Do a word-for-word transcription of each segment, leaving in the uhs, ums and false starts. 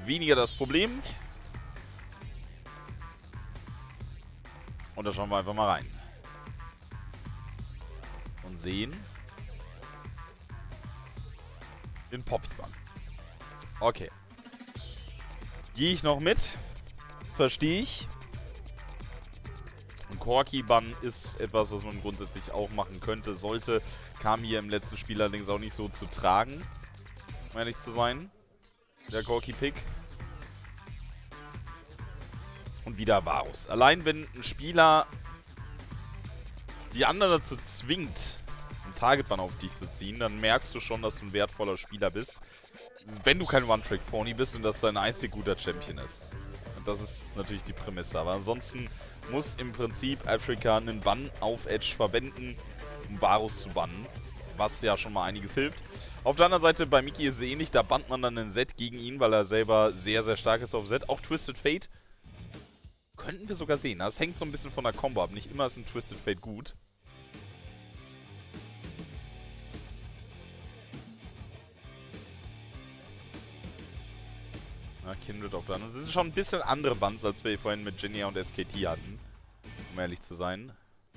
weniger das Problem. Und da schauen wir einfach mal rein. Und sehen den Poppy-Bann. Okay. Gehe ich noch mit. Verstehe ich. Ein Corki-Bann ist etwas, was man grundsätzlich auch machen könnte, sollte. Kam hier im letzten Spiel allerdings auch nicht so zu tragen, um ehrlich zu sein. Der Corki-Pick. Und wieder Varus. Allein wenn ein Spieler die anderen dazu zwingt, einen Target-Bann auf dich zu ziehen, dann merkst du schon, dass du ein wertvoller Spieler bist. Wenn du kein One-Trick-Pony bist und das dein einzig guter Champion ist. Und das ist natürlich die Prämisse. Aber ansonsten muss im Prinzip Afrika einen Bann auf Edge verwenden, um Varus zu bannen. Was ja schon mal einiges hilft. Auf der anderen Seite, bei Mickey ist es ähnlich. Da bannt man dann einen Zed gegen ihn, weil er selber sehr, sehr stark ist auf Zed. Auch Twisted Fate könnten wir sogar sehen. Das hängt so ein bisschen von der Combo ab. Nicht immer ist ein Twisted Fate gut. Na, Kindred auf der anderen. Das sind schon ein bisschen andere Bands, als wir vorhin mit Genia und S K T hatten. Um ehrlich zu sein.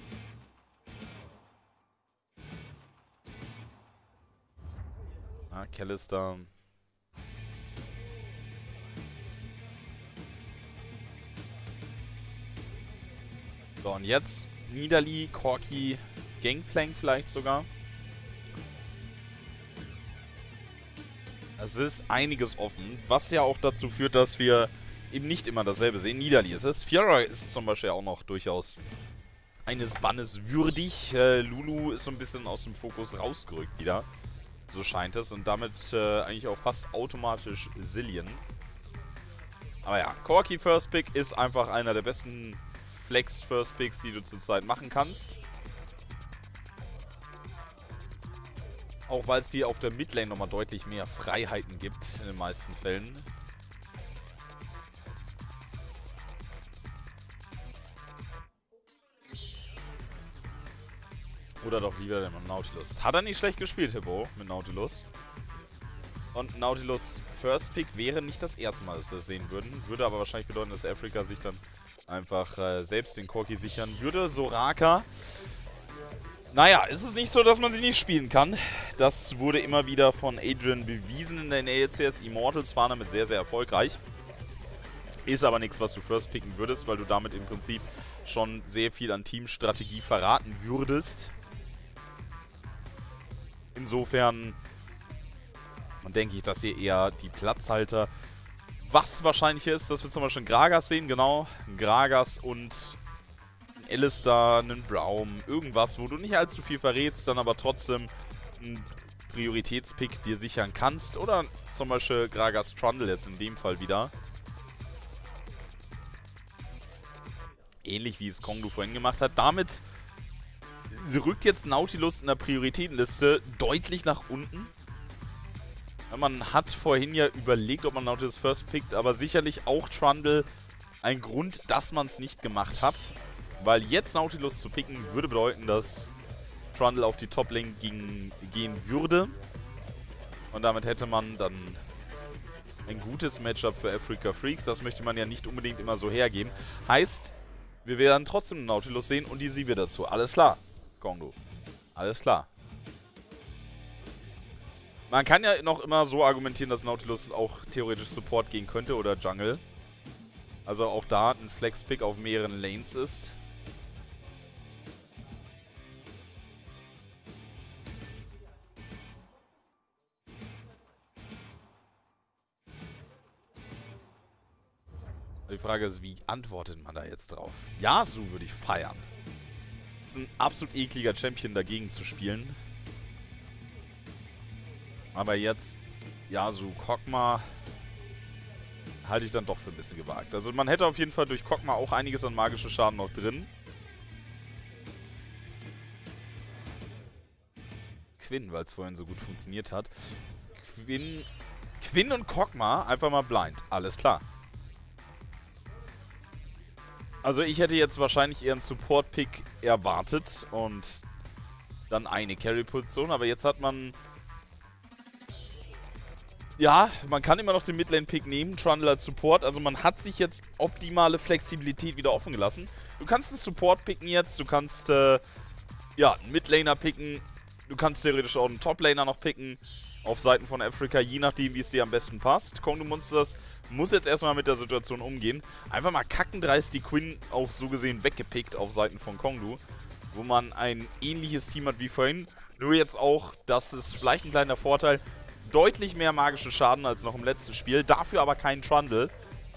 Na, Callister. So, und jetzt Nidalee, Corki, Gangplank vielleicht sogar. Es ist einiges offen, was ja auch dazu führt, dass wir eben nicht immer dasselbe sehen. Nidalee ist es. Fiora ist zum Beispiel auch noch durchaus eines Bannes würdig. Äh, Lulu ist so ein bisschen aus dem Fokus rausgerückt wieder. So scheint es. Und damit äh, eigentlich auch fast automatisch Zilean. Aber ja, Corki First Pick ist einfach einer der besten Flex First Picks, die du zurzeit machen kannst. Auch weil es dir auf der Midlane nochmal deutlich mehr Freiheiten gibt, in den meisten Fällen. Oder doch lieber den Nautilus. Hat er nicht schlecht gespielt, Hippo, mit Nautilus. Und Nautilus First Pick wäre nicht das erste Mal, dass wir das sehen würden. Würde aber wahrscheinlich bedeuten, dass Afrika sich dann einfach äh, selbst den Corki sichern würde. Soraka. Naja, ist es nicht so, dass man sie nicht spielen kann. Das wurde immer wieder von Adrian bewiesen in der A L C S. Immortals waren damit sehr, sehr erfolgreich. Ist aber nichts, was du first picken würdest, weil du damit im Prinzip schon sehr viel an Teamstrategie verraten würdest. Insofern denke ich, dass hier eher die Platzhalter, was wahrscheinlich ist, dass wir zum Beispiel einen Gragas sehen, genau, einen Gragas und einen Alistar, einen Braum, irgendwas, wo du nicht allzu viel verrätst, dann aber trotzdem einen Prioritätspick dir sichern kannst, oder zum Beispiel Gragas Trundle jetzt in dem Fall wieder. Ähnlich wie es Konglu vorhin gemacht hat. Damit rückt jetzt Nautilus in der Prioritätenliste deutlich nach unten. Man hat vorhin ja überlegt, ob man Nautilus First pickt, aber sicherlich auch Trundle ein Grund, dass man es nicht gemacht hat. Weil jetzt Nautilus zu picken, würde bedeuten, dass Trundle auf die Top-Lane gehen würde. Und damit hätte man dann ein gutes Matchup für Afrika Freaks. Das möchte man ja nicht unbedingt immer so hergeben. Heißt, wir werden trotzdem Nautilus sehen und die Sivir dazu. Alles klar, Kongo. Alles klar. Man kann ja noch immer so argumentieren, dass Nautilus auch theoretisch Support gehen könnte oder Jungle. Also auch da ein Flex-Pick auf mehreren Lanes ist. Die Frage ist, wie antwortet man da jetzt drauf? Yasuo würde ich feiern. Das ist ein absolut ekliger Champion dagegen zu spielen. Aber jetzt Yasuo Kog'Maw halte ich dann doch für ein bisschen gewagt. Also man hätte auf jeden Fall durch Kog'Maw auch einiges an magischer Schaden noch drin. Quinn, weil es vorhin so gut funktioniert hat. Quinn, Quinn und Kog'Maw einfach mal blind. Alles klar. Also ich hätte jetzt wahrscheinlich eher einen Support-Pick erwartet und dann eine Carry-Position, aber jetzt hat man Ja, man kann immer noch den Midlane-Pick nehmen, Trundle als Support. Also man hat sich jetzt optimale Flexibilität wieder offen gelassen. Du kannst einen Support picken jetzt, du kannst äh, ja, einen Midlaner picken. Du kannst theoretisch auch einen Toplaner noch picken auf Seiten von Afrika, je nachdem, wie es dir am besten passt. Kongdu Monsters muss jetzt erstmal mit der Situation umgehen. Einfach mal kackendreist die Quinn auch so gesehen weggepickt auf Seiten von Kongdu, wo man ein ähnliches Team hat wie vorhin. Nur jetzt auch, das ist vielleicht ein kleiner Vorteil, deutlich mehr magischen Schaden als noch im letzten Spiel, dafür aber keinen Trundle.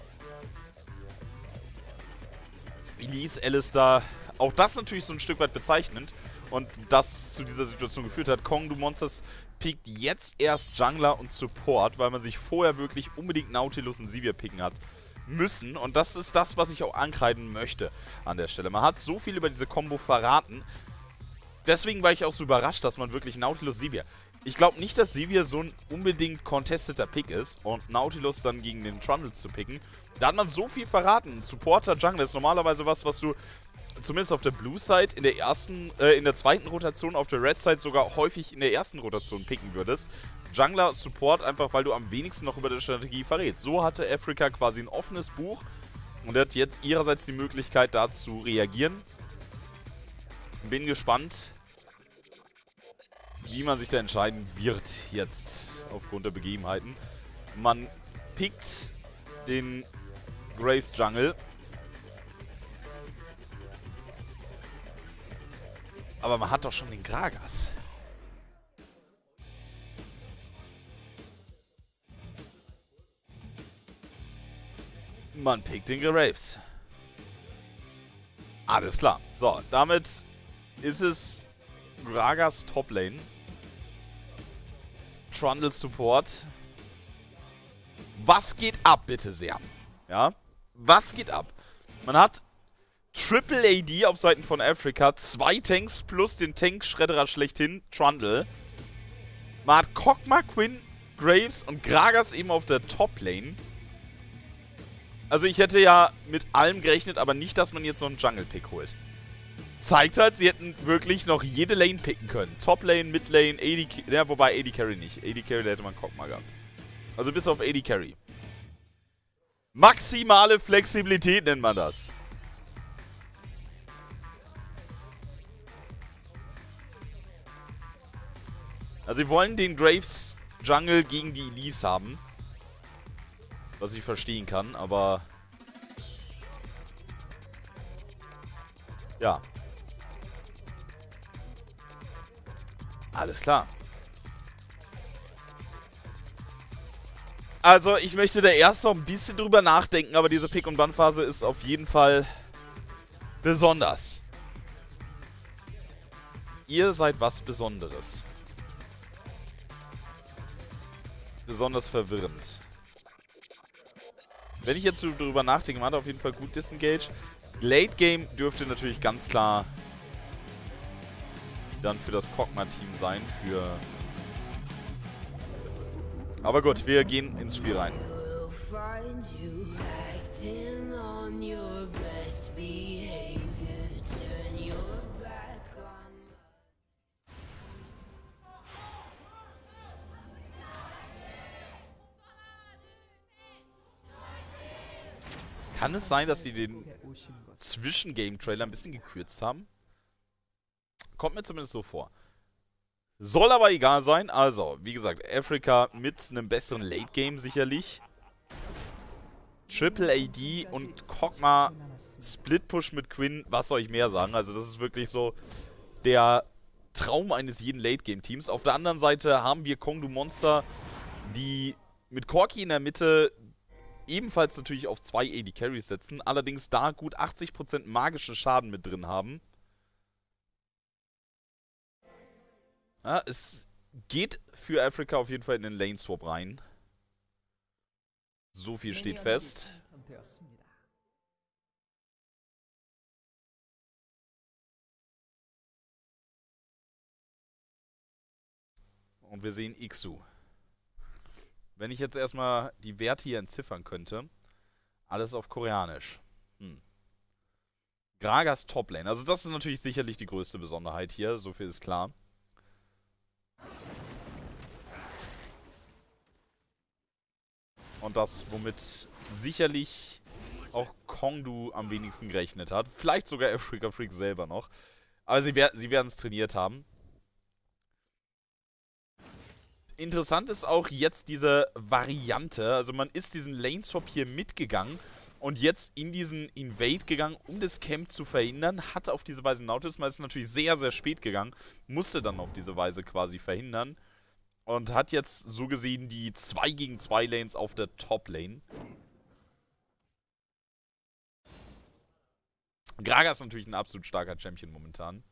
Elise, Alistar, auch das natürlich so ein Stück weit bezeichnend und das zu dieser Situation geführt hat. Kongdu Monsters pickt jetzt erst Jungler und Support, weil man sich vorher wirklich unbedingt Nautilus und Sivir picken hat müssen. Und das ist das, was ich auch ankreiden möchte an der Stelle. Man hat so viel über diese Combo verraten. Deswegen war ich auch so überrascht, dass man wirklich Nautilus Sivir... Ich glaube nicht, dass Sivir so ein unbedingt contesteter Pick ist und Nautilus dann gegen den Trundles zu picken. Da hat man so viel verraten. Ein Supporter Jungler ist normalerweise was, was du zumindest auf der Blue Side in der ersten, äh, in der zweiten Rotation, auf der Red Side sogar häufig in der ersten Rotation picken würdest. Jungler Support einfach, weil du am wenigsten noch über die Strategie verrätst. So hatte Afrika quasi ein offenes Buch und hat jetzt ihrerseits die Möglichkeit, da zu reagieren. Bin gespannt, wie man sich da entscheiden wird jetzt aufgrund der Begebenheiten. Man pickt den Graves Jungle. Aber man hat doch schon den Gragas. Man pickt den Graves. Alles klar. So, damit ist es Gragas Toplane. Trundle Support. Was geht ab, bitte sehr? Ja, was geht ab? Man hat Triple A D auf Seiten von Afrika, zwei Tanks plus den Tank-Schredderer schlechthin, Trundle. Man hat Kog'Maw, Quinn, Graves und Gragas eben auf der Top-Lane. Also ich hätte ja mit allem gerechnet, aber nicht, dass man jetzt noch einen Jungle-Pick holt. Zeigt halt, sie hätten wirklich noch jede Lane picken können. Top-Lane, Mid-Lane, A D Carry, ja, wobei A D Carry nicht. A D Carry, da hätte man Kog'Maw gehabt. Also bis auf A D Carry. Maximale Flexibilität nennt man das. Also sie wollen den Graves Jungle gegen die Elise haben. Was ich verstehen kann, aber... Ja. Alles klar. Also ich möchte da erst noch ein bisschen drüber nachdenken, aber diese Pick- und Ban-Phase ist auf jeden Fall besonders. Ihr seid was Besonderes. Besonders verwirrend. Wenn ich jetzt so drüber nachdenke, man hat auf jeden Fall gut disengaged. Late Game dürfte natürlich ganz klar dann für das Kog'Maw-Team sein. Für Aber gut, wir gehen ins Spiel rein. Kann es sein, dass sie den Zwischen-Game-Trailer ein bisschen gekürzt haben? Kommt mir zumindest so vor. Soll aber egal sein. Also, wie gesagt, Afrika mit einem besseren Late-Game sicherlich. Triple A D und Kog'Maw Split-Push mit Quinn. Was soll ich mehr sagen? Also, das ist wirklich so der Traum eines jeden Late-Game-Teams. Auf der anderen Seite haben wir Kongdu Monster, die mit Corki in der Mitte ebenfalls natürlich auf zwei A D Carries setzen, allerdings da gut achtzig Prozent magischen Schaden mit drin haben. Ja, es geht für Afrika auf jeden Fall in den Lane Swap rein. So viel steht fest. Und wir sehen Ixu. Wenn ich jetzt erstmal die Werte hier entziffern könnte. Alles auf Koreanisch. Hm. Gragas Toplane. Also das ist natürlich sicherlich die größte Besonderheit hier. So viel ist klar. Und das, womit sicherlich auch Kongdu am wenigsten gerechnet hat. Vielleicht sogar Africa Freak selber noch. Aber sie, wer sie werden es trainiert haben. Interessant ist auch jetzt diese Variante. Also man ist diesen Lane-Swap hier mitgegangen und jetzt in diesen Invade gegangen, um das Camp zu verhindern. Hat auf diese Weise Nautilus, man ist natürlich sehr, sehr spät gegangen. Musste dann auf diese Weise quasi verhindern. Und hat jetzt so gesehen die zwei gegen zwei Lanes auf der Top-Lane. Gragas ist natürlich ein absolut starker Champion momentan.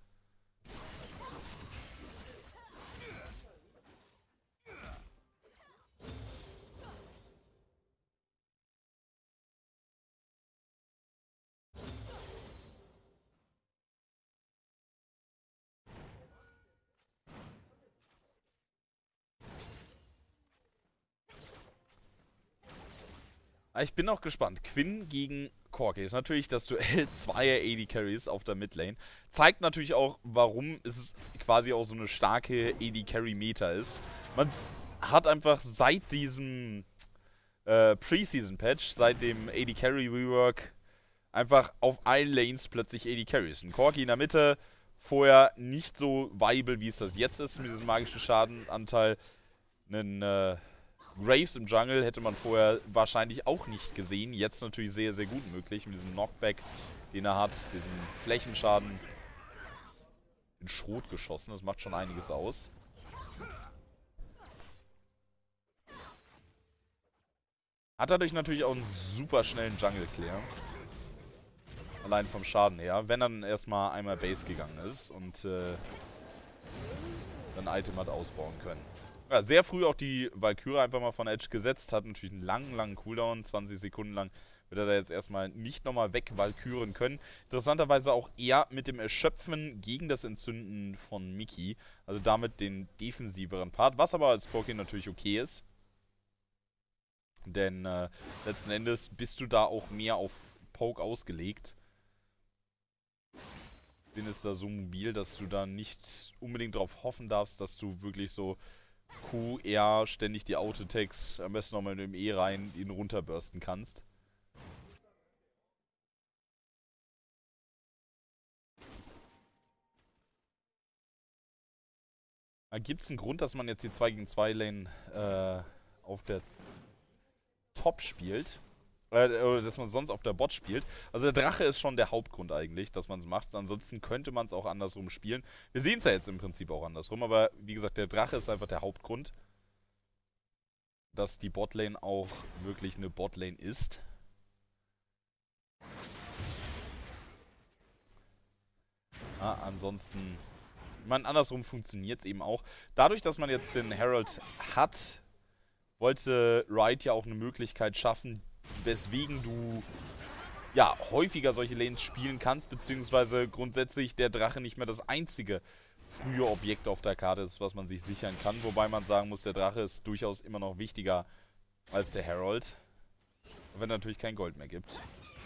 Ich bin auch gespannt. Quinn gegen Corki ist natürlich das Duell zweier A D Carries auf der Midlane. Zeigt natürlich auch, warum es quasi auch so eine starke A D Carry Meta ist. Man hat einfach seit diesem äh, Preseason Patch, seit dem A D Carry Rework, einfach auf allen Lanes plötzlich A D Carries. Ein Corki in der Mitte, vorher nicht so viable, wie es das jetzt ist, mit diesem magischen Schadenanteil. Einen äh, Graves im Jungle hätte man vorher wahrscheinlich auch nicht gesehen. Jetzt natürlich sehr, sehr gut möglich mit diesem Knockback, den er hat, diesem Flächenschaden in Schrot geschossen. Das macht schon einiges aus. Hat dadurch natürlich auch einen super schnellen Jungle Clear. Allein vom Schaden her. Wenn dann erstmal einmal Base gegangen ist und äh, dann Item hat ausbauen können. Ja, sehr früh auch die Valkyrie einfach mal von Edge gesetzt, hat natürlich einen langen, langen Cooldown, zwanzig Sekunden lang wird er da jetzt erstmal nicht nochmal weg-Valkyren können. Interessanterweise auch eher mit dem Erschöpfen gegen das Entzünden von Mickey, also damit den defensiveren Part, was aber als Corki natürlich okay ist. Denn äh, letzten Endes bist du da auch mehr auf Poke ausgelegt. Bin ist da so mobil, dass du da nicht unbedingt darauf hoffen darfst, dass du wirklich so Q, R, ständig die Autotext, am besten nochmal mit dem E rein, ihn runterbursten kannst. Gibt es einen Grund, dass man jetzt die zwei gegen zwei Lane äh, auf der Top spielt? Oder dass man sonst auf der Bot spielt. Also der Drache ist schon der Hauptgrund eigentlich, dass man es macht. Ansonsten könnte man es auch andersrum spielen. Wir sehen es ja jetzt im Prinzip auch andersrum, aber wie gesagt, der Drache ist einfach der Hauptgrund, dass die Botlane auch wirklich eine Botlane ist. Ah, ansonsten, ich meine, andersrum funktioniert es eben auch. Dadurch, dass man jetzt den Herald hat, wollte Riot ja auch eine Möglichkeit schaffen, weswegen du ja häufiger solche Lanes spielen kannst, beziehungsweise grundsätzlich der Drache nicht mehr das einzige frühe Objekt auf der Karte ist, was man sich sichern kann. Wobei man sagen muss, der Drache ist durchaus immer noch wichtiger als der Herald. Wenn natürlich kein Gold mehr gibt.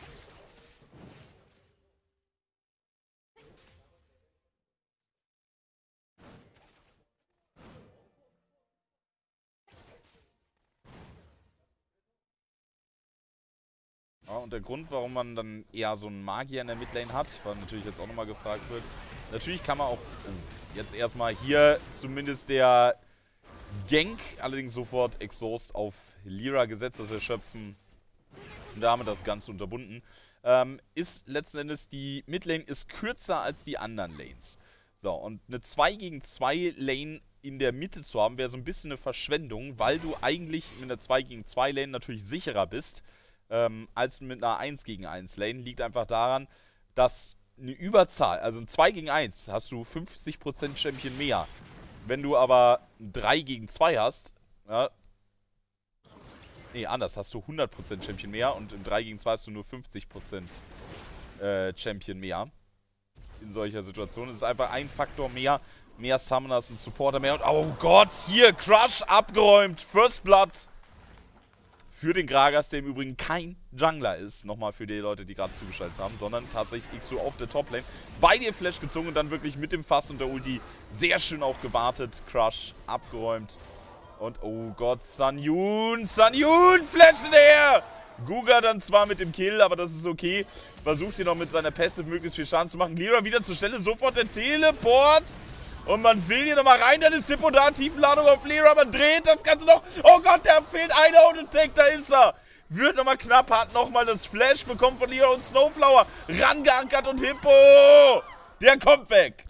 Ja, und der Grund, warum man dann eher so einen Magier in der Midlane hat, weil natürlich jetzt auch nochmal gefragt wird. Natürlich kann man auch oh, jetzt erstmal hier zumindest der Gank, allerdings sofort Exhaust auf Lyra gesetzt, das Erschöpfen und damit das Ganze unterbunden. Ähm, ist letzten Endes, die Midlane ist kürzer als die anderen Lanes. So, und eine zwei gegen zwei Lane in der Mitte zu haben, wäre so ein bisschen eine Verschwendung, weil du eigentlich mit einer zwei gegen zwei Lane natürlich sicherer bist, Ähm, als mit einer eins gegen eins Lane. Liegt einfach daran, dass eine Überzahl, also ein zwei gegen eins, hast du fünfzig Prozent Champion mehr. Wenn du aber ein drei gegen zwei hast, ja, nee, anders, hast du hundert Prozent Champion mehr und im drei gegen zwei hast du nur fünfzig Prozent äh, Champion mehr. In solcher Situation. Es ist einfach ein Faktor mehr, mehr Summoners und Supporter mehr. Und oh Gott, hier, Crush abgeräumt, First Blood. Für den Gragas, der im Übrigen kein Jungler ist, nochmal für die Leute, die gerade zugeschaltet haben, sondern tatsächlich X U auf der Toplane. Bei dir Flash gezogen und dann wirklich mit dem Fass und der Ulti sehr schön auch gewartet. Crush abgeräumt Und, oh Gott, Sun Yun, Sun Yun, Flash hinterher! Guga dann zwar mit dem Kill, aber das ist okay. Versucht hier noch mit seiner Passive möglichst viel Schaden zu machen. Lira wieder zur Stelle, sofort der Teleport. Und man will hier nochmal rein, dann ist Hippo da, Tiefenladung auf Lira, man dreht das Ganze noch. Oh Gott, der fehlt ein Auto-Tag, da ist er. Wird nochmal knapp, hat nochmal das Flash bekommen von Lira und Snowflower. Rangeankert und Hippo, der kommt weg.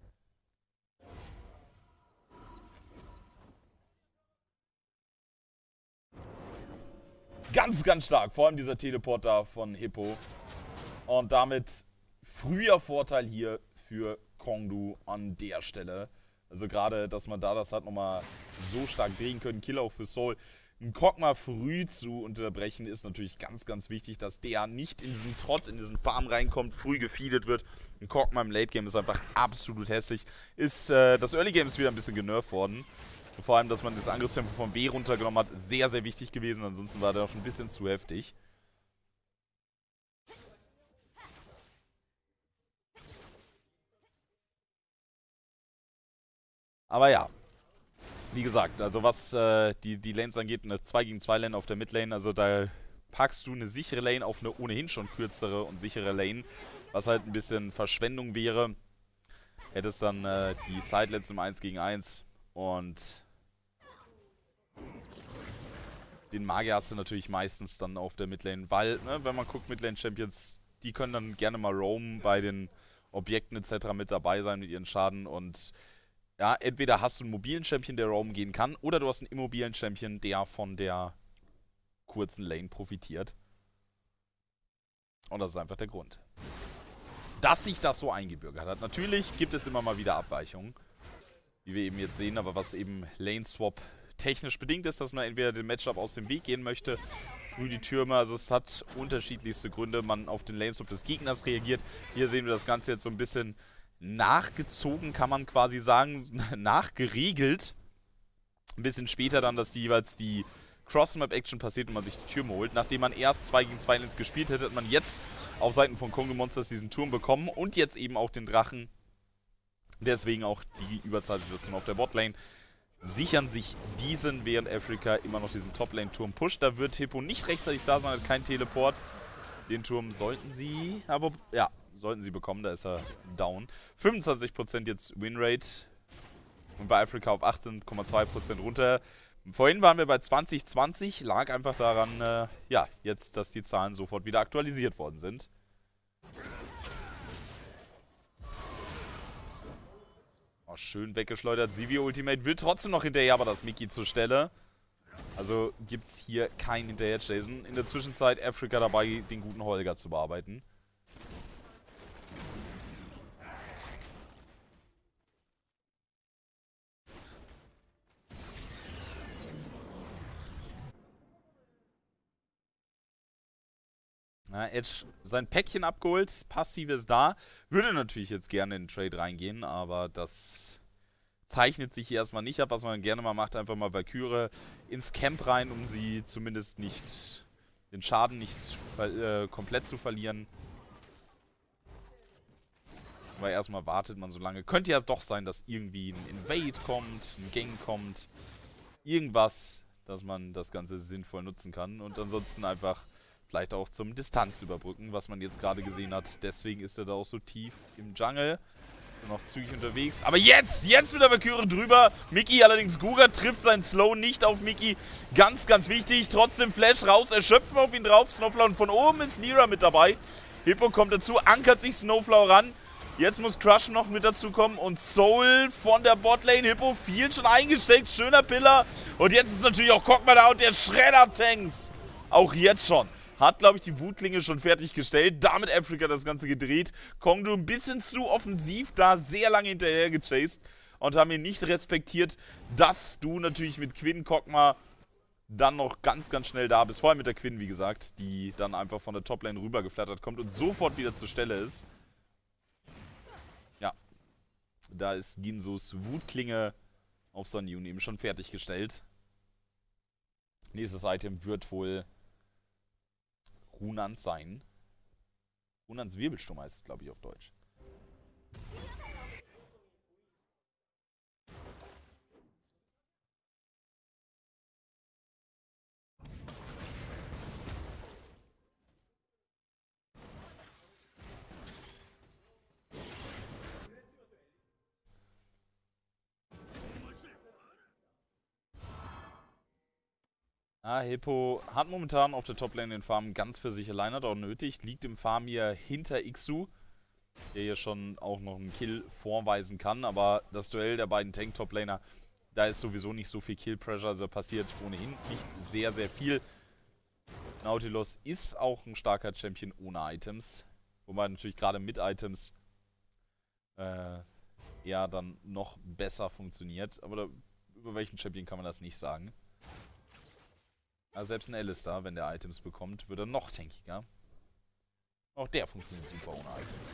Ganz, ganz stark, vor allem dieser Teleport da von Hippo. Und damit früher Vorteil hier für Kongdu an der Stelle. Also gerade, dass man da das hat nochmal so stark drehen können. Kill auch für Soul. Ein Kog'Maw früh zu unterbrechen ist natürlich ganz, ganz wichtig, dass der nicht in diesen Trott, in diesen Farm reinkommt, früh gefeedet wird. Ein Kog'Maw im Late Game ist einfach absolut hässlich. Ist, äh, das Early Game ist wieder ein bisschen genervt worden. Vor allem, dass man das Angriffstempo vom W runtergenommen hat, sehr, sehr wichtig gewesen. Ansonsten war der auch ein bisschen zu heftig. Aber ja, wie gesagt, also was äh, die, die Lanes angeht, eine zwei gegen zwei Lane auf der Midlane, also da packst du eine sichere Lane auf eine ohnehin schon kürzere und sichere Lane, was halt ein bisschen Verschwendung wäre. Hättest dann äh, die Sidelanes im eins gegen eins und den Magier hast du natürlich meistens dann auf der Midlane, weil, ne, wenn man guckt, Midlane-Champions, die können dann gerne mal roamen bei den Objekten et cetera mit dabei sein mit ihren Schaden und ja, entweder hast du einen mobilen Champion, der roamen gehen kann, oder du hast einen immobilen Champion, der von der kurzen Lane profitiert. Und das ist einfach der Grund. Dass sich das so eingebürgert hat. Natürlich gibt es immer mal wieder Abweichungen, wie wir eben jetzt sehen, aber was eben Lane-Swap technisch bedingt ist, dass man entweder den Matchup aus dem Weg gehen möchte, früh die Türme, also es hat unterschiedlichste Gründe, man auf den Lane-Swap des Gegners reagiert. Hier sehen wir das Ganze jetzt so ein bisschen nachgezogen, kann man quasi sagen, nachgeregelt. Ein bisschen später dann, dass jeweils die Cross-Map-Action passiert und man sich die Türme holt. Nachdem man erst zwei gegen zwei Lanes gespielt hätte, hat man jetzt auf Seiten von Kongdu Monsters diesen Turm bekommen und jetzt eben auch den Drachen. Deswegen auch die Überzahlsituation auf der Botlane. Sichern sich diesen, während Afrika immer noch diesen Top-Lane-Turm pusht. Da wird Hippo nicht rechtzeitig da sein, hat kein Teleport. Den Turm sollten sie, aber ja, sollten sie bekommen, da ist er down. fünfundzwanzig Prozent jetzt Winrate und bei Afrika auf achtzehn Komma zwei Prozent runter. Vorhin waren wir bei zwanzig zwanzig, lag einfach daran, äh, ja, jetzt, dass die Zahlen sofort wieder aktualisiert worden sind. Oh, schön weggeschleudert. Sivir Ultimate will trotzdem noch hinterher, aber das Mickey zur Stelle. Also gibt es hier kein Hinterher-Chasen. In der Zwischenzeit Afrika dabei, den guten Holger zu bearbeiten. Na, Edge sein Päckchen abgeholt, Passiv ist da. Würde natürlich jetzt gerne in den Trade reingehen, aber das zeichnet sich hier erstmal nicht ab. Was man gerne mal macht, einfach mal Valkyrie ins Camp rein, um sie zumindest nicht, den Schaden nicht äh, komplett zu verlieren. Weil erstmal wartet man so lange. Könnte ja doch sein, dass irgendwie ein Invade kommt, ein Gang kommt. Irgendwas, dass man das Ganze sinnvoll nutzen kann. Und ansonsten einfach vielleicht auch zum Distanz überbrücken, was man jetzt gerade gesehen hat. Deswegen ist er da auch so tief im Jungle. Und noch zügig unterwegs. Aber jetzt, jetzt mit der Valkyrie drüber. Mickey allerdings, Guga trifft seinen Slow nicht auf Mickey. Ganz, ganz wichtig. Trotzdem Flash raus, erschöpfen auf ihn drauf. Snowflower und von oben ist Lira mit dabei. Hippo kommt dazu, ankert sich Snowflower ran. Jetzt muss Crush noch mit dazu kommen und Soul von der Botlane. Hippo viel schon eingesteckt, schöner Pillar. Und jetzt ist natürlich auch Kog'Maw da und der Shredder Tanks. Auch jetzt schon. Hat, glaube ich, die Wutklinge schon fertiggestellt. Damit Afrika das Ganze gedreht. Kongdu ein bisschen zu offensiv da, sehr lange hinterher gechased. Und haben ihn nicht respektiert, dass du natürlich mit Quinn Kog'Maw dann noch ganz, ganz schnell da bist. Vor allem mit der Quinn, wie gesagt, die dann einfach von der Toplane rüber geflattert kommt und sofort wieder zur Stelle ist. Ja. Da ist Ginsos Wutklinge auf Sun Yun eben schon fertiggestellt. Nächstes Item wird wohl Runans sein. Runans Wirbelsturm heißt es, glaube ich, auf Deutsch. Ah, Hippo hat momentan auf der Top-Lane den Farm ganz für sich allein, hat auch nötig. Liegt im Farm hier hinter Ixu, der hier schon auch noch einen Kill vorweisen kann. Aber das Duell der beiden Tank-Top-Laner, da ist sowieso nicht so viel Kill-Pressure, also passiert ohnehin nicht sehr, sehr viel. Nautilus ist auch ein starker Champion ohne Items. Wobei natürlich gerade mit Items äh, eher dann noch besser funktioniert. Aber da, über welchen Champion kann man das nicht sagen. Also selbst ein Alistar, wenn der Items bekommt, wird er noch tankiger. Auch der funktioniert super ohne Items.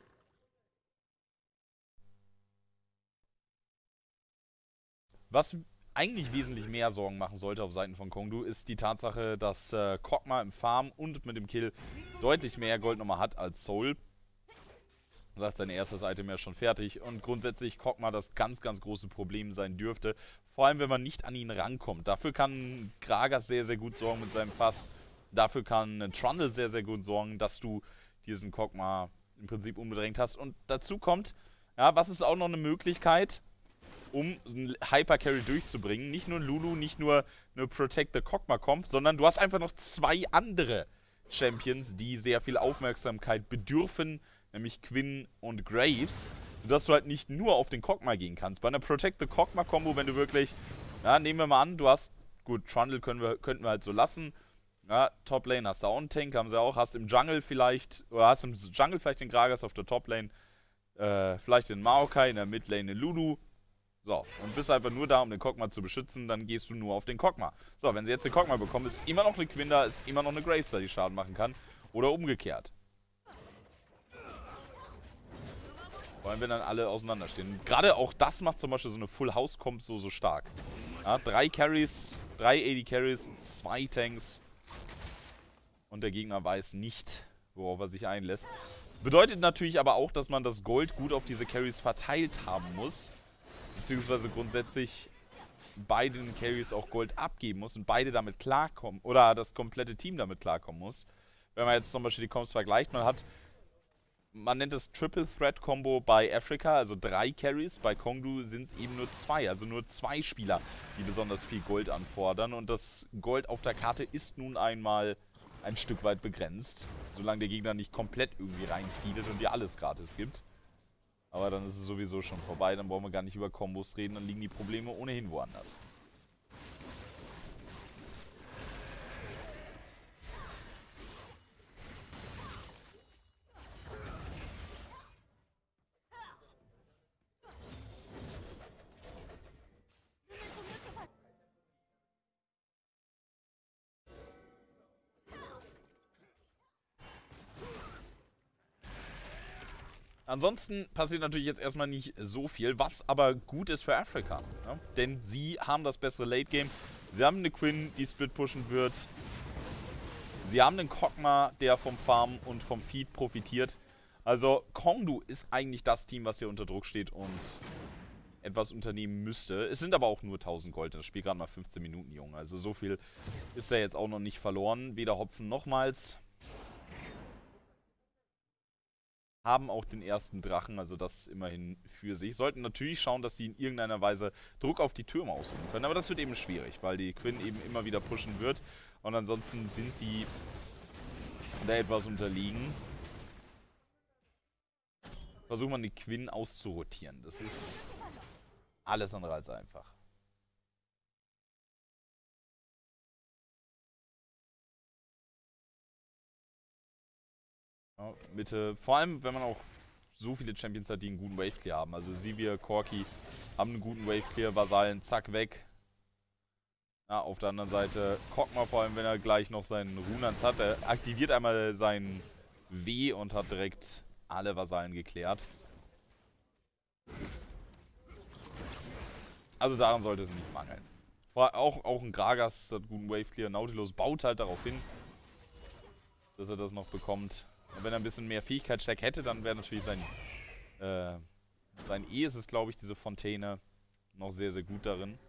Was eigentlich wesentlich mehr Sorgen machen sollte auf Seiten von Kongdu, ist die Tatsache, dass äh, Kog'Maw im Farm und mit dem Kill deutlich mehr Gold nochmal hat als Soul. Das heißt, sein erstes Item ja schon fertig. Und grundsätzlich Kog'Maw das ganz, ganz große Problem sein dürfte. Vor allem, wenn man nicht an ihn rankommt. Dafür kann Gragas sehr, sehr gut sorgen mit seinem Fass. Dafür kann Trundle sehr, sehr gut sorgen, dass du diesen Kog'Maw im Prinzip unbedrängt hast. Und dazu kommt, ja, was ist auch noch eine Möglichkeit, um einen Hyper-Carry durchzubringen. Nicht nur Lulu, nicht nur eine Protect the Kog'Maw kommt, sondern du hast einfach noch zwei andere Champions, die sehr viel Aufmerksamkeit bedürfen, nämlich Quinn und Graves, sodass du halt nicht nur auf den Kog'Maw gehen kannst. Bei einer Protect the Kog'Maw-Kombo, wenn du wirklich, ja, nehmen wir mal an, du hast, gut, Trundle können wir, könnten wir halt so lassen, ja, Top-Lane hast du auch einen Tank, haben sie auch, hast im Jungle vielleicht, oder hast im Jungle vielleicht den Gragas auf der Top-Lane, äh, vielleicht den Maokai, in der Mid-Lane den Lulu. So, und bist einfach nur da, um den Kog'Maw zu beschützen, dann gehst du nur auf den Kog'Maw. So, wenn sie jetzt den Kog'Maw bekommen, ist immer noch eine Quinn da, ist immer noch eine Graves da, die Schaden machen kann. Oder umgekehrt. Vor allem, wenn dann alle auseinanderstehen. Gerade auch das macht zum Beispiel so eine Full-House-Comp so, so stark. Ja, drei Carries, drei A D Carries, zwei Tanks. Und der Gegner weiß nicht, worauf er sich einlässt. Bedeutet natürlich aber auch, dass man das Gold gut auf diese Carries verteilt haben muss. Beziehungsweise grundsätzlich bei den Carries auch Gold abgeben muss und beide damit klarkommen. Oder das komplette Team damit klarkommen muss. Wenn man jetzt zum Beispiel die Comps vergleicht, man hat, man nennt es Triple Threat Combo bei Africa, also drei Carries. Bei Kongdu sind es eben nur zwei, also nur zwei Spieler, die besonders viel Gold anfordern. Und das Gold auf der Karte ist nun einmal ein Stück weit begrenzt, solange der Gegner nicht komplett irgendwie reinfeedet und dir alles gratis gibt. Aber dann ist es sowieso schon vorbei, dann brauchen wir gar nicht über Kombos reden, dann liegen die Probleme ohnehin woanders. Ansonsten passiert natürlich jetzt erstmal nicht so viel, was aber gut ist für Afrika. Ja? Denn sie haben das bessere Late-Game. Sie haben eine Quinn, die Split pushen wird. Sie haben einen Kog'Maw, der vom Farm und vom Feed profitiert. Also Kongdu ist eigentlich das Team, was hier unter Druck steht und etwas unternehmen müsste. Es sind aber auch nur tausend Gold. Das Spiel gerade mal fünfzehn Minuten, Junge. Also so viel ist ja jetzt auch noch nicht verloren. Weder Hopfen noch Malz. Haben auch den ersten Drachen, also das immerhin für sich. Sollten natürlich schauen, dass sie in irgendeiner Weise Druck auf die Türme ausüben können. Aber das wird eben schwierig, weil die Quinn eben immer wieder pushen wird. Und ansonsten sind sie da etwas unterlegen. Versucht man die Quinn auszurotieren. Das ist alles andere als einfach. Ja, Mitte, vor allem, wenn man auch so viele Champions hat, die einen guten Wave-Clear haben. Also Sivir, Corki haben einen guten Wave-Clear, Vasallen, zack, weg. Ja, auf der anderen Seite Kog'Maw, vor allem, wenn er gleich noch seinen Runans hat. Er aktiviert einmal sein W und hat direkt alle Vasallen geklärt. Also daran sollte es nicht mangeln. Auch, auch ein Gragas hat guten Wave-Clear. Nautilus baut halt darauf hin, dass er das noch bekommt. Und wenn er ein bisschen mehr Fähigkeitsstack hätte, dann wäre natürlich sein, äh, sein E, ist es glaube ich, diese Fontäne, noch sehr, sehr gut darin.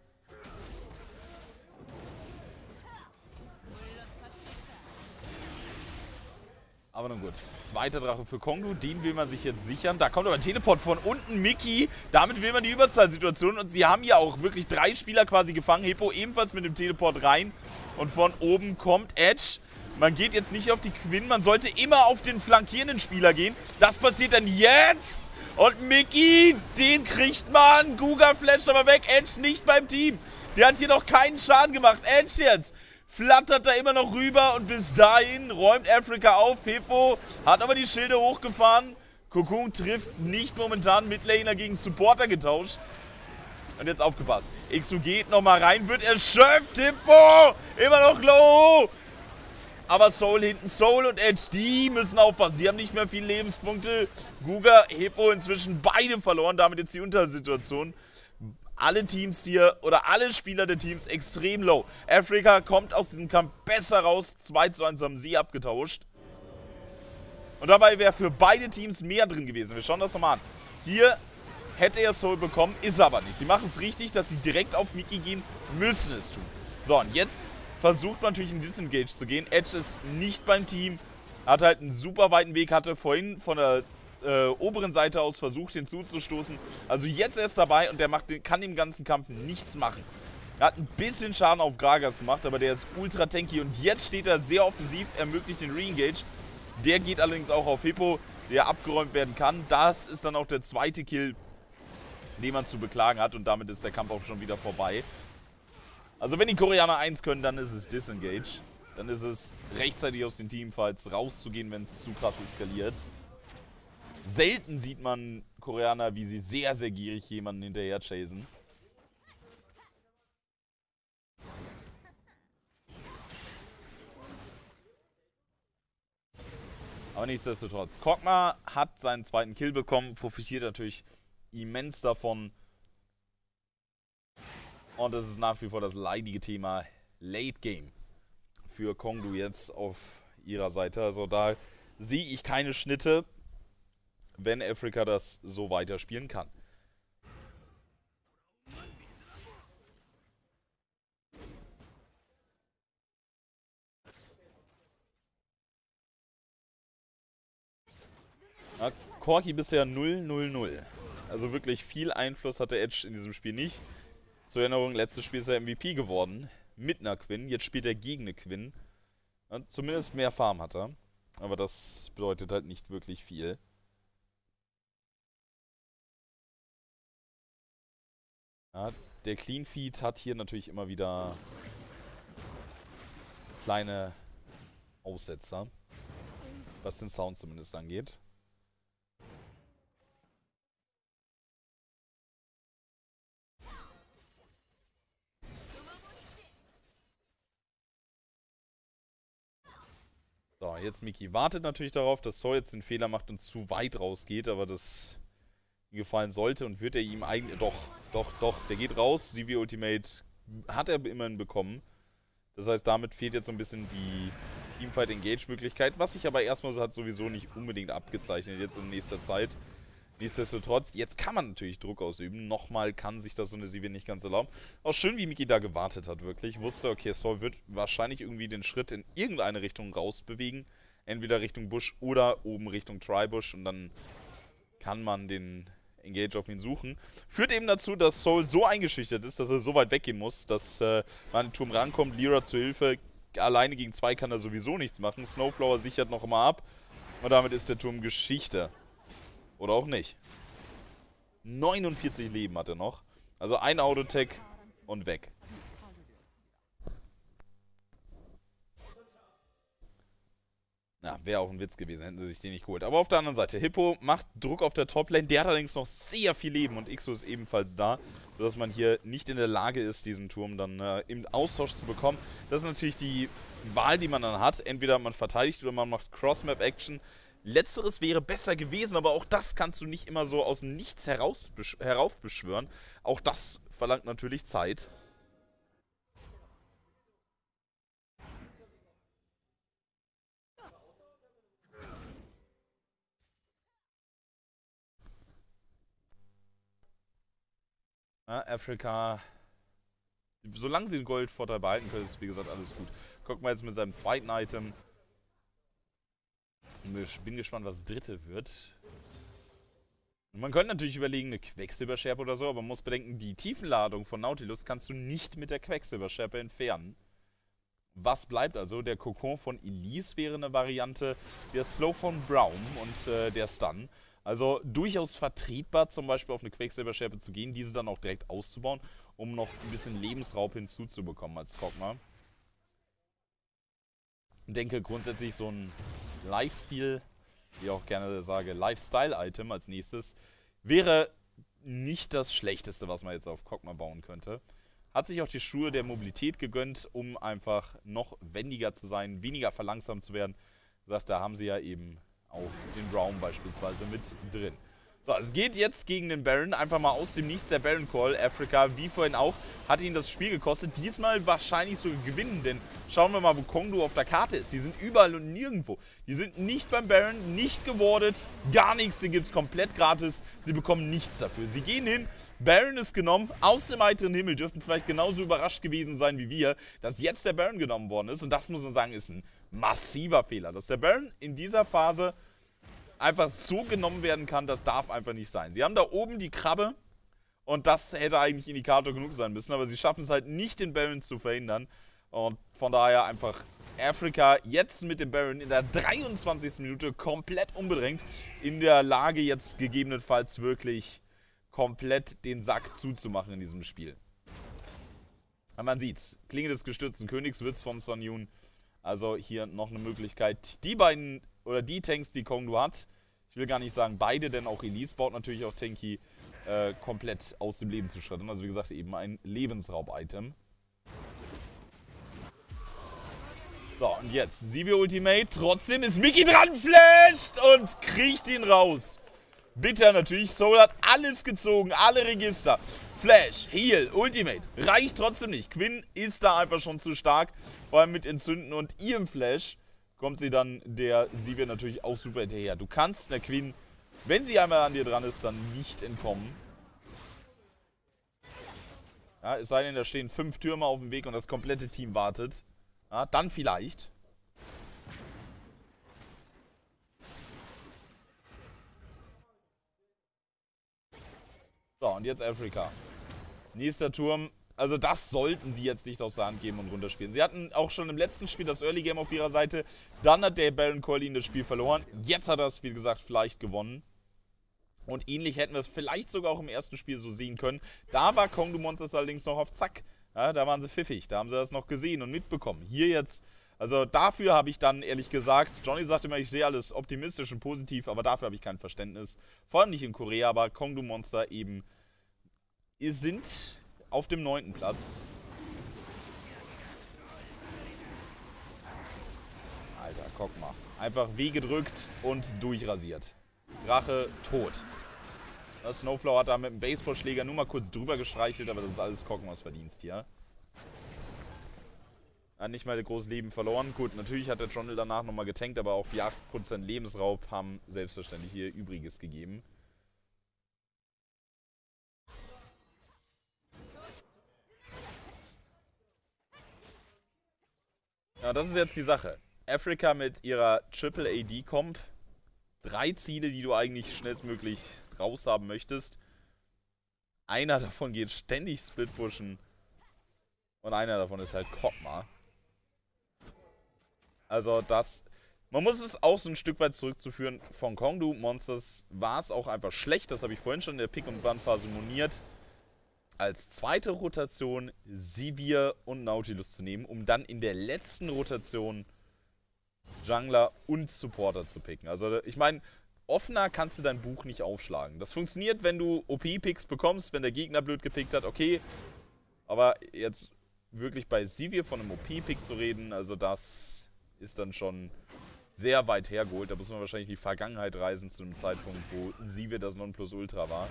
Aber nun gut. Zweiter Drache für Kongru. Den will man sich jetzt sichern. Da kommt aber ein Teleport von unten. Mickey. Damit will man die Überzahlsituation. Und sie haben ja auch wirklich drei Spieler quasi gefangen. Hippo ebenfalls mit dem Teleport rein. Und von oben kommt Edge. Man geht jetzt nicht auf die Quinn. Man sollte immer auf den flankierenden Spieler gehen. Das passiert dann jetzt. Und Mickey, den kriegt man. Guga flasht aber weg. Edge nicht beim Team. Der hat hier noch keinen Schaden gemacht. Edge jetzt. Flattert da immer noch rüber und bis dahin räumt Afrika auf. Hippo hat aber die Schilde hochgefahren. Cocoon trifft nicht momentan. Midlaner gegen Supporter getauscht. Und jetzt aufgepasst. Xu geht nochmal rein, wird erschöpft. Hippo immer noch low. Aber Soul hinten. Soul und Edge, die müssen aufpassen. Sie haben nicht mehr viele Lebenspunkte. Guga, Hippo inzwischen beide verloren. Damit jetzt die Untersituation. Alle Teams hier, oder alle Spieler der Teams extrem low. Afrika kommt aus diesem Kampf besser raus. zwei zu eins haben sie abgetauscht. Und dabei wäre für beide Teams mehr drin gewesen. Wir schauen das nochmal an. Hier hätte er Soul bekommen, ist aber nicht. Sie machen es richtig, dass sie direkt auf Mickey gehen, müssen es tun. So, und jetzt versucht man natürlich in Disengage zu gehen. Edge ist nicht beim Team. Hat halt einen super weiten Weg, hatte vorhin von der Äh, oberen Seite aus versucht, hinzuzustoßen. Also jetzt erst dabei und der macht, kann im ganzen Kampf nichts machen. Er hat ein bisschen Schaden auf Gragas gemacht, aber der ist ultra tanky und jetzt steht er sehr offensiv, ermöglicht den Re-Engage. Der geht allerdings auch auf Hippo, der abgeräumt werden kann. Das ist dann auch der zweite Kill, den man zu beklagen hat und damit ist der Kampf auch schon wieder vorbei. Also wenn die Koreaner eins können, dann ist es Disengage. Dann ist es rechtzeitig aus den Teamfights rauszugehen, wenn es zu krass eskaliert. Selten sieht man Koreaner, wie sie sehr, sehr gierig jemanden hinterher chasen. Aber nichtsdestotrotz, Kog'Maw hat seinen zweiten Kill bekommen, profitiert natürlich immens davon. Und das ist nach wie vor das leidige Thema Late Game für Kongru jetzt auf ihrer Seite. Also da sehe ich keine Schnitte, wenn Afrika das so weiterspielen kann. Ja, Corki bisher null null null. Also wirklich viel Einfluss hatte Edge in diesem Spiel nicht. Zur Erinnerung, letztes Spiel ist er M V P geworden. Mit einer Quinn. Jetzt spielt er gegen eine Quinn. Ja, zumindest mehr Farm hat er. Aber das bedeutet halt nicht wirklich viel. Ja, der Clean Feed hat hier natürlich immer wieder kleine Aussetzer, was den Sound zumindest angeht. So, jetzt Mickey wartet natürlich darauf, dass Soul jetzt den Fehler macht und zu weit rausgeht, aber das gefallen sollte und wird er ihm eigentlich... Doch, doch, doch, der geht raus. C V Ultimate hat er immerhin bekommen. Das heißt, damit fehlt jetzt so ein bisschen die Teamfight-Engage-Möglichkeit, was sich aber erstmal so hat sowieso nicht unbedingt abgezeichnet jetzt in nächster Zeit. Nichtsdestotrotz, jetzt kann man natürlich Druck ausüben. Nochmal kann sich das so eine C V nicht ganz erlauben. Auch schön, wie Mickey da gewartet hat, wirklich. Wusste, okay, Soul wird wahrscheinlich irgendwie den Schritt in irgendeine Richtung rausbewegen. Entweder Richtung Busch oder oben Richtung Tri-Busch und dann kann man den Engage auf ihn suchen. Führt eben dazu, dass Soul so eingeschüchtert ist, dass er so weit weggehen muss, dass äh, man an den Turm rankommt, Lyra zur Hilfe. Alleine gegen zwei kann er sowieso nichts machen. Snowflower sichert noch immer ab. Und damit ist der Turm Geschichte. Oder auch nicht. neunundvierzig Leben hat er noch. Also ein Autotech und weg. Ja, wäre auch ein Witz gewesen, hätten sie sich den nicht geholt. Aber auf der anderen Seite, Hippo macht Druck auf der Toplane. Der hat allerdings noch sehr viel Leben und Xu ist ebenfalls da, sodass man hier nicht in der Lage ist, diesen Turm dann äh, im Austausch zu bekommen. Das ist natürlich die Wahl, die man dann hat. Entweder man verteidigt oder man macht Cross-Map-Action. Letzteres wäre besser gewesen, aber auch das kannst du nicht immer so aus dem Nichts heraus heraufbeschwören. Auch das verlangt natürlich Zeit. Ja, Afrika, solange sie den Goldvorteil behalten können, ist wie gesagt alles gut. Gucken wir jetzt mit seinem zweiten Item. Ich bin gespannt, was dritte wird. Man könnte natürlich überlegen, eine Quecksilberschärpe oder so, aber man muss bedenken, die Tiefenladung von Nautilus kannst du nicht mit der Quecksilberschärpe entfernen. Was bleibt also? Der Kokon von Elise wäre eine Variante, der Slow von Braum und äh, der Stun. Also durchaus vertretbar, zum Beispiel auf eine Quecksilberschärpe zu gehen, diese dann auch direkt auszubauen, um noch ein bisschen Lebensraub hinzuzubekommen als Kog'Maw. Ich denke grundsätzlich so ein Lifestyle, wie ich auch gerne sage, Lifestyle-Item als nächstes, wäre nicht das Schlechteste, was man jetzt auf Kog'Maw bauen könnte. Hat sich auch die Schuhe der Mobilität gegönnt, um einfach noch wendiger zu sein, weniger verlangsamt zu werden. Sagt, da haben sie ja eben auch den Braum beispielsweise mit drin. So, es geht jetzt gegen den Baron, einfach mal aus dem Nichts der Baron Call. Africa, wie vorhin auch, hat ihn das Spiel gekostet. Diesmal wahrscheinlich sogar gewinnen, denn schauen wir mal, wo Kongdu auf der Karte ist. Die sind überall und nirgendwo. Die sind nicht beim Baron, nicht gewordet, gar nichts, den gibt es komplett gratis. Sie bekommen nichts dafür. Sie gehen hin, Baron ist genommen, aus dem heiteren Himmel, dürften vielleicht genauso überrascht gewesen sein wie wir, dass jetzt der Baron genommen worden ist. Und das muss man sagen, ist ein massiver Fehler. Dass der Baron in dieser Phase einfach so genommen werden kann, das darf einfach nicht sein. Sie haben da oben die Krabbe und das hätte eigentlich Indikator genug sein müssen, aber sie schaffen es halt nicht, den Baron zu verhindern. Und von daher einfach Africa jetzt mit dem Baron in der dreiundzwanzigsten Minute komplett unbedrängt in der Lage, jetzt gegebenenfalls wirklich komplett den Sack zuzumachen in diesem Spiel. Aber man sieht's. Klinge des gestürzten Königs wird's von Sun Yun. Also hier noch eine Möglichkeit, die beiden oder die Tanks, die Kongdu hat, ich will gar nicht sagen beide, denn auch Elise baut natürlich auch Tanky, äh, komplett aus dem Leben zu schreddern. Also wie gesagt, eben ein Lebensraub-Item. So, und jetzt Sivir Ultimate. Trotzdem ist Mickey dran, flasht und kriegt ihn raus. Bitter natürlich. Soul hat alles gezogen, alle Register. Flash, Heal, Ultimate. Reicht trotzdem nicht. Quinn ist da einfach schon zu stark. Vor allem mit Entzünden und ihrem Flash kommt sie dann der Sivir natürlich auch super hinterher. Du kannst der Queen, wenn sie einmal an dir dran ist, dann nicht entkommen. Ja, es sei denn, da stehen fünf Türme auf dem Weg und das komplette Team wartet. Ja, dann vielleicht. So, und jetzt Africa. Nächster Turm. Also das sollten sie jetzt nicht aus der Hand geben und runterspielen. Sie hatten auch schon im letzten Spiel das Early Game auf ihrer Seite. Dann hat der Baron Corbin das Spiel verloren. Jetzt hat er es, wie gesagt, vielleicht gewonnen. Und ähnlich hätten wir es vielleicht sogar auch im ersten Spiel so sehen können. Da war Kongdu Monsters allerdings noch auf Zack. Ja, da waren sie pfiffig. Da haben sie das noch gesehen und mitbekommen. Hier jetzt, also dafür habe ich dann ehrlich gesagt, Johnny sagt immer, ich sehe alles optimistisch und positiv, aber dafür habe ich kein Verständnis. Vor allem nicht in Korea, aber Kongdu Monster eben sind auf dem neunten Platz. Alter, guck mal. Einfach W gedrückt und durchrasiert. Rache tot. Das Snowflower hat da mit dem Baseballschläger nur mal kurz drüber gestreichelt, aber das ist alles Kog'Maws Verdienst hier. Hat nicht mal groß Leben verloren. Gut, natürlich hat der Trundle danach nochmal getankt, aber auch die acht Prozent Lebensraub haben selbstverständlich hier Übriges gegeben. Ja, das ist jetzt die Sache. Africa mit ihrer Triple A D-Comp. Drei Ziele, die du eigentlich schnellstmöglich raushaben möchtest. Einer davon geht ständig Split-Pushen. Und einer davon ist halt Kog'Maw. Also das... Man muss es auch so ein Stück weit zurückzuführen. Von Kongdu Monsters war es auch einfach schlecht. Das habe ich vorhin schon in der Pick- und Ban-Phase moniert. Als zweite Rotation Sivir und Nautilus zu nehmen, um dann in der letzten Rotation Jungler und Supporter zu picken. Also ich meine, offener kannst du dein Buch nicht aufschlagen. Das funktioniert, wenn du O P-Picks bekommst, wenn der Gegner blöd gepickt hat, okay. Aber jetzt wirklich bei Sivir von einem O P-Pick zu reden, also das ist dann schon sehr weit hergeholt. Da muss man wahrscheinlich in die Vergangenheit reisen zu einem Zeitpunkt, wo Sivir das Nonplusultra war.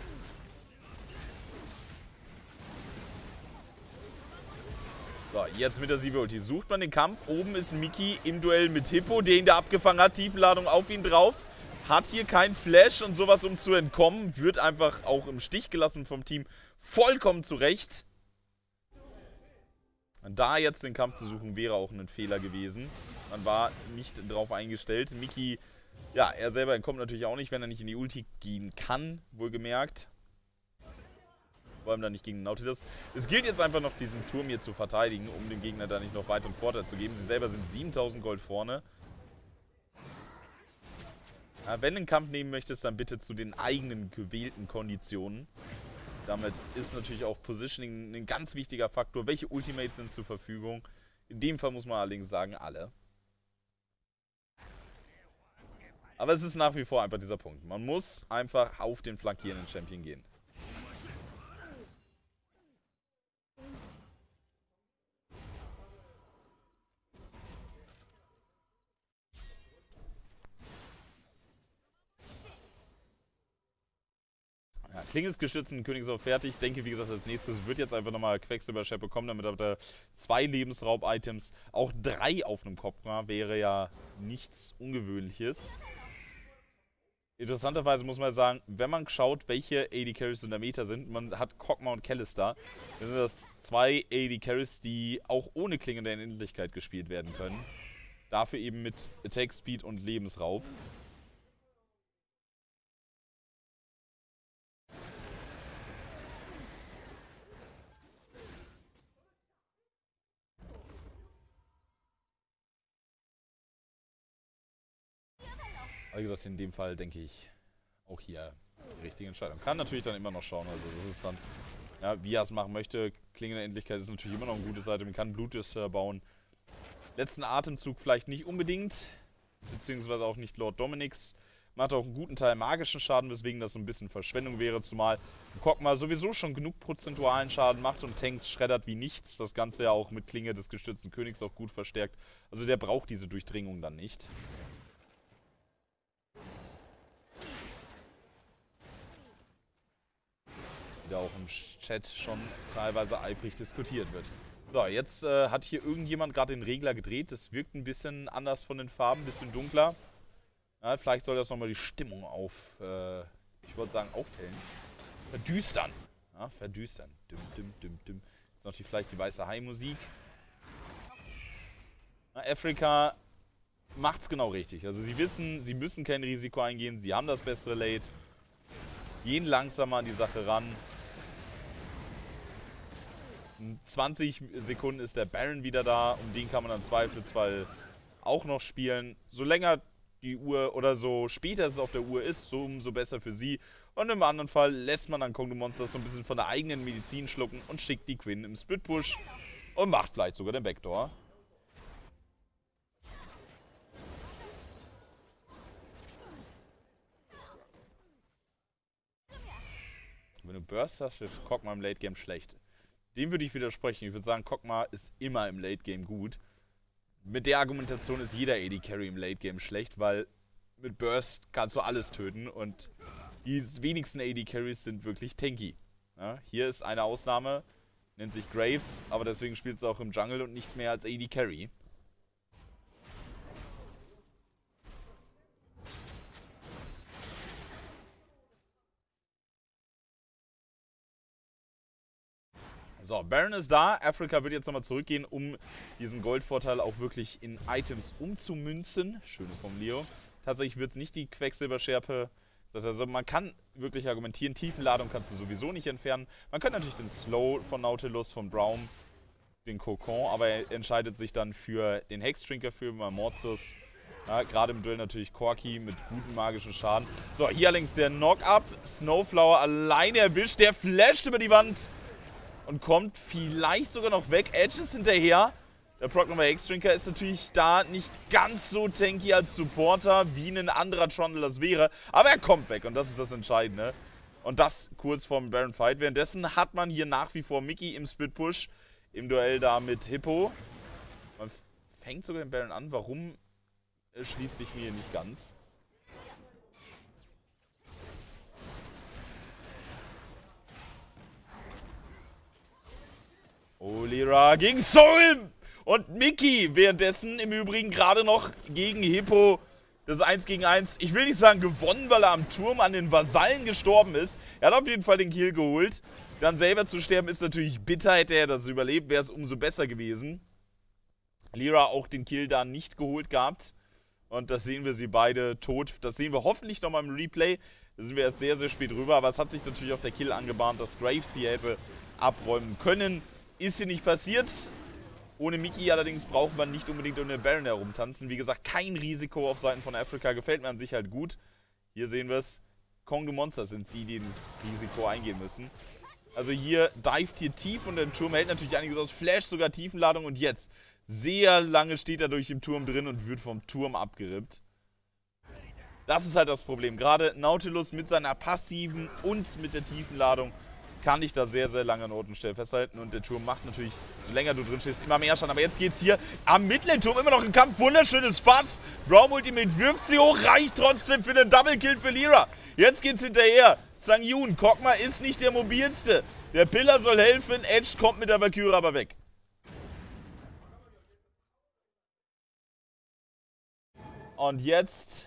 So, jetzt mit der Sivir-Ulti sucht man den Kampf. Oben ist Mickey im Duell mit Hippo, den der abgefangen hat. Tiefenladung auf ihn drauf. Hat hier kein Flash und sowas, um zu entkommen. Wird einfach auch im Stich gelassen vom Team. Vollkommen zurecht. Da jetzt den Kampf zu suchen, wäre auch ein Fehler gewesen. Man war nicht drauf eingestellt. Miki, ja, er selber kommt natürlich auch nicht, wenn er nicht in die Ulti gehen kann, wohlgemerkt. Vor allem dann nicht gegen Nautilus. Es gilt jetzt einfach noch, diesen Turm hier zu verteidigen, um dem Gegner da nicht noch weiteren Vorteil zu geben. Sie selber sind siebentausend Gold vorne. Ja, wenn du einen Kampf nehmen möchtest, dann bitte zu den eigenen gewählten Konditionen. Damit ist natürlich auch Positioning ein ganz wichtiger Faktor. Welche Ultimates sind zur Verfügung? In dem Fall muss man allerdings sagen, alle. Aber es ist nach wie vor einfach dieser Punkt. Man muss einfach auf den flankierenden Champion gehen. Ja, Klinge ist gestützt in Königshof fertig. Ich denke, wie gesagt, als nächstes wird jetzt einfach nochmal Quecksilber-Shep bekommen, damit hat er zwei Lebensraub-Items. Auch drei auf einem Kopfner wäre ja nichts Ungewöhnliches. Interessanterweise muss man sagen, wenn man schaut, welche A D Carries in der Meta sind, man hat Kog'Maw und Kalista, dann sind das zwei A D Carries, die auch ohne Klinge der Unendlichkeit gespielt werden können. Dafür eben mit Attack Speed und Lebensraub. Wie gesagt, in dem Fall denke ich auch hier die richtige Entscheidung. Kann natürlich dann immer noch schauen, also das ist dann, ja, wie er es machen möchte. Klinge der Endlichkeit ist natürlich immer noch eine gute Seite, man kann Blutdüster bauen. Letzten Atemzug vielleicht nicht unbedingt, beziehungsweise auch nicht Lord Dominix. Macht auch einen guten Teil magischen Schaden, weswegen das so ein bisschen Verschwendung wäre, zumal Kog'Maw sowieso schon genug prozentualen Schaden macht und Tanks schreddert wie nichts. Das Ganze ja auch mit Klinge des gestützten Königs auch gut verstärkt. Also der braucht diese Durchdringung dann nicht. Auch im Chat schon teilweise eifrig diskutiert wird. So, jetzt äh, hat hier irgendjemand gerade den Regler gedreht. Das wirkt ein bisschen anders von den Farben, ein bisschen dunkler. Ja, vielleicht soll das nochmal die Stimmung auf, äh, ich wollte sagen aufhellen. Verdüstern. Ja, verdüstern. Düm, düm, düm, düm. Jetzt noch die, vielleicht die weiße Hai-Musik. Afrika macht's genau richtig. Also sie wissen, sie müssen kein Risiko eingehen. Sie haben das bessere Late. Gehen langsamer an die Sache ran. In zwanzig Sekunden ist der Baron wieder da. Um den kann man dann zweifelsfall auch noch spielen. So länger die Uhr oder so später es auf der Uhr ist, so umso besser für sie. Und im anderen Fall lässt man dann Kongou Monsters so ein bisschen von der eigenen Medizin schlucken und schickt die Quinn im Split-Push und macht vielleicht sogar den Backdoor. Wenn du Burst hast, ist Kog'Maw im Late Game schlecht. Dem würde ich widersprechen. Ich würde sagen, Kog'Maw ist immer im Late Game gut. Mit der Argumentation ist jeder A D Carry im Late Game schlecht, weil mit Burst kannst du alles töten und die wenigsten A D Carries sind wirklich tanky. Ja, hier ist eine Ausnahme, nennt sich Graves, aber deswegen spielst du auch im Jungle und nicht mehr als A D Carry. So, Baron ist da. Afrika wird jetzt nochmal zurückgehen, um diesen Goldvorteil auch wirklich in Items umzumünzen. Schöne Formulierung. Tatsächlich wird es nicht die Quecksilberschärpe. Also man kann wirklich argumentieren, Tiefenladung kannst du sowieso nicht entfernen. Man kann natürlich den Slow von Nautilus, von Braum, den Kokon, aber er entscheidet sich dann für den Hextrinker, für Morzus. Ja, gerade im Duell natürlich Corki mit gutem magischen Schaden. So, hier allerdings der Knock-Up. Snowflower alleine erwischt. Der flasht über die Wand. Und kommt vielleicht sogar noch weg. Edge ist hinterher. Der Proc-Nummer Hextrinker ist natürlich da nicht ganz so tanky als Supporter, wie ein anderer Trundle das wäre. Aber er kommt weg und das ist das Entscheidende. Und das kurz vorm Baron Fight. Währenddessen hat man hier nach wie vor Mickey im Split-Push. Im Duell da mit Hippo. Man fängt sogar den Baron an. Warum schließt sich mir hier nicht ganz? Olira gegen Soul und Mickey währenddessen im Übrigen gerade noch gegen Hippo das eins gegen eins, ich will nicht sagen gewonnen, weil er am Turm an den Vasallen gestorben ist. Er hat auf jeden Fall den Kill geholt. Dann selber zu sterben ist natürlich bitter. Hätte er das überlebt, wäre es umso besser gewesen. Lyra auch den Kill da nicht geholt gehabt. Und das sehen wir sie beide tot. Das sehen wir hoffentlich nochmal im Replay. Da sind wir erst sehr, sehr spät rüber. Aber es hat sich natürlich auch der Kill angebahnt, dass Graves hier hätte abräumen können. Ist hier nicht passiert. Ohne Miki allerdings braucht man nicht unbedingt um den Baron herumtanzen. Wie gesagt, kein Risiko auf Seiten von Afrika. Gefällt mir an sich halt gut. Hier sehen wir es. Kongo Monsters sind sie, die das Risiko eingehen müssen. Also hier dived hier tief unter dem Turm. Hält natürlich einiges aus. Flash sogar Tiefenladung. Und jetzt sehr lange steht er durch den Turm drin und wird vom Turm abgerippt. Das ist halt das Problem. Gerade Nautilus mit seiner passiven und mit der Tiefenladung kann ich da sehr, sehr lange an Ort und Stelle festhalten. Und der Turm macht natürlich, so länger du drin stehst, immer mehr Schaden. Aber jetzt geht's hier am mittleren Turm immer noch im Kampf. Wunderschönes Fass. Braum Ultimate wirft sie hoch, reicht trotzdem für den Double Kill für Lyra. Jetzt geht's hinterher. Sang Yun, Kog'Maw ist nicht der mobilste. Der Pillar soll helfen. Edge kommt mit der Valkyrie aber weg. Und jetzt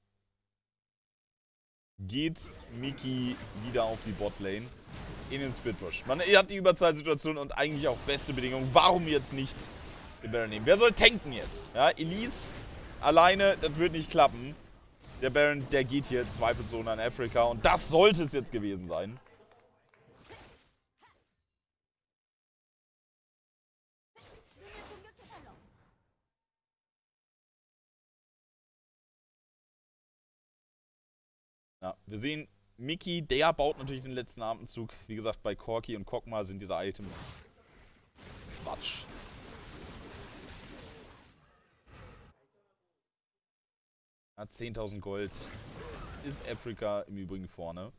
geht Miki wieder auf die Botlane. In den Splitpush. Man hat die Überzahlsituation und eigentlich auch beste Bedingungen. Warum jetzt nicht den Baron nehmen? Wer soll tanken jetzt? Ja, Elise alleine, das wird nicht klappen. Der Baron, der geht hier zweifelsohne an Afrika. Und das sollte es jetzt gewesen sein. Ja, wir sehen, Miki, der baut natürlich den letzten Atemzug. Wie gesagt, bei Corki und Kog'Maw sind diese Items Quatsch. Ja, zehntausend Gold ist Afrika im Übrigen vorne.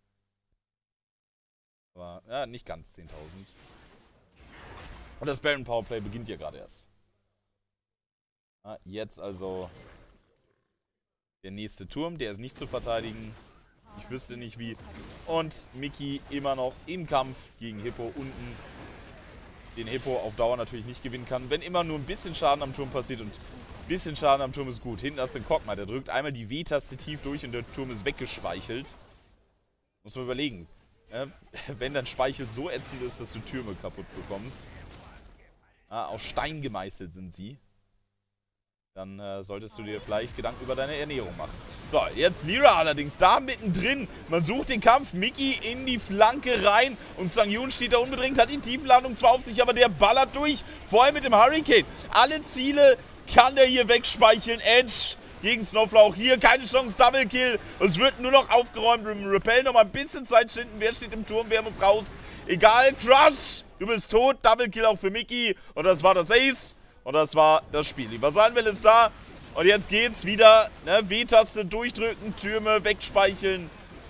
Aber, ja, nicht ganz zehntausend. Und das Baron Powerplay beginnt ja gerade erst. Ja, jetzt also der nächste Turm, der ist nicht zu verteidigen. Ich wüsste nicht wie. Und Miki immer noch im Kampf gegen Hippo unten. Den Hippo auf Dauer natürlich nicht gewinnen kann. Wenn immer nur ein bisschen Schaden am Turm passiert und ein bisschen Schaden am Turm ist gut. Hinten hast du den Kog'Maw, der drückt einmal die W-Taste tief durch und der Turm ist weggeschweichelt. Muss man überlegen. Ja, wenn dein Speichel so ätzend ist, dass du Türme kaputt bekommst. Ja, aus Stein gemeißelt sind sie. Dann äh, solltest du dir vielleicht Gedanken über deine Ernährung machen. So, jetzt Lyra allerdings da mittendrin. Man sucht den Kampf. Miki in die Flanke rein. Und Sang Yun steht da unbedingt, hat die Tiefenladung zwar auf sich, aber der ballert durch. Vor allem mit dem Hurricane. Alle Ziele kann er hier wegspeicheln. Edge gegen Snowflower. Hier keine Chance, Double Kill. Es wird nur noch aufgeräumt. Repel noch mal ein bisschen Zeit schinden. Wer steht im Turm, wer muss raus? Egal, Crush, du bist tot. Double Kill auch für Miki. Und das war das Ace. Und das war das Spiel. Die Vasallenwelle ist da. Und jetzt geht's wieder. Ne? W-Taste durchdrücken, Türme wegspeicheln.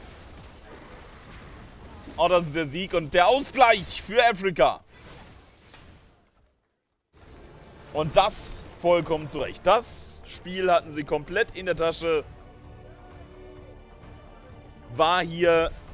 Oh, das ist der Sieg und der Ausgleich für Afrika. Und das vollkommen zurecht. Das Spiel hatten sie komplett in der Tasche. War hier